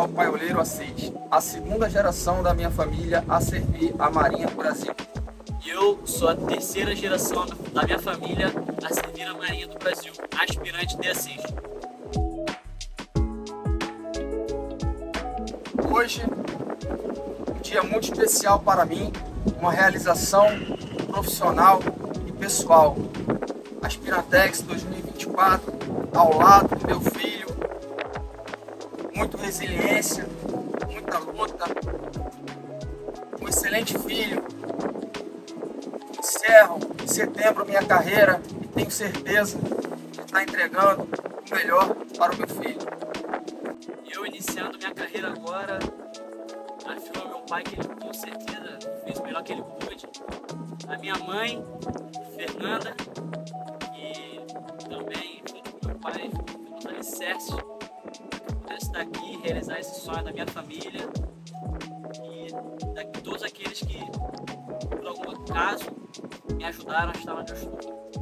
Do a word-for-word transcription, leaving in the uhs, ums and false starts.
Manuel Paioleiro Assis, a segunda geração da minha família a servir a Marinha do Brasil. E eu sou a terceira geração da minha família a servir a Marinha do Brasil, aspirante de Assis. Hoje, um dia muito especial para mim, uma realização profissional e pessoal. Aspirantex dois mil e vinte e quatro, ao lado do meu filho, muita resiliência, muita luta, um excelente filho. Encerro em setembro minha carreira e tenho certeza de estar entregando o melhor para o meu filho. Eu iniciando minha carreira agora, afirmo ao meu pai que ele com certeza fez o melhor que ele pôde. A minha mãe, Fernanda, e também junto com meu pai, os alicerces, para estar aqui e realizar esse sonho da minha família e de todos aqueles que, por algum caso, me ajudaram a estar onde eu estou.